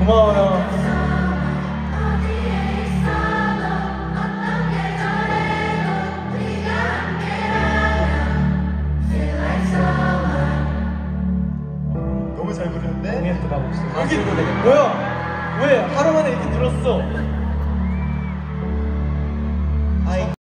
고마워요. 너무 잘 부르는데? 너무 예쁘다 목소리. 여기 뭐야? 왜 하루 만에 이렇게 들었어?